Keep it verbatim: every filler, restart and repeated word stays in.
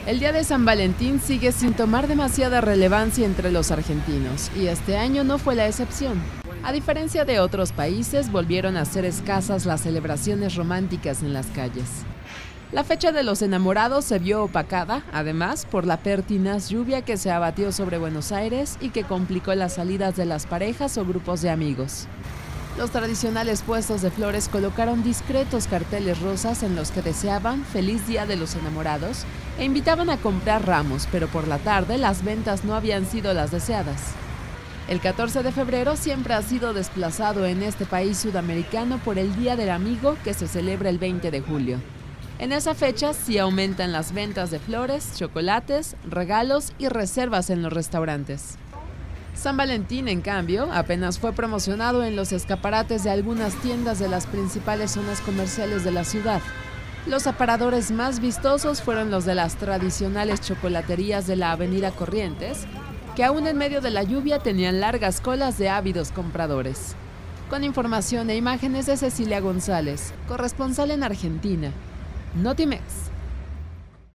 El día de San Valentín sigue sin tomar demasiada relevancia entre los argentinos, y este año no fue la excepción. A diferencia de otros países, volvieron a ser escasas las celebraciones románticas en las calles. La fecha de los enamorados se vio opacada, además, por la pertinaz lluvia que se abatió sobre Buenos Aires y que complicó las salidas de las parejas o grupos de amigos. Los tradicionales puestos de flores colocaron discretos carteles rosas en los que deseaban feliz día de los enamorados e invitaban a comprar ramos, pero por la tarde las ventas no habían sido las deseadas. El catorce de febrero siempre ha sido desplazado en este país sudamericano por el Día del Amigo, que se celebra el veinte de julio. En esa fecha sí aumentan las ventas de flores, chocolates, regalos y reservas en los restaurantes. San Valentín, en cambio, apenas fue promocionado en los escaparates de algunas tiendas de las principales zonas comerciales de la ciudad. Los aparadores más vistosos fueron los de las tradicionales chocolaterías de la Avenida Corrientes, que aún en medio de la lluvia tenían largas colas de ávidos compradores. Con información e imágenes de Cecilia González, corresponsal en Argentina, Notimex.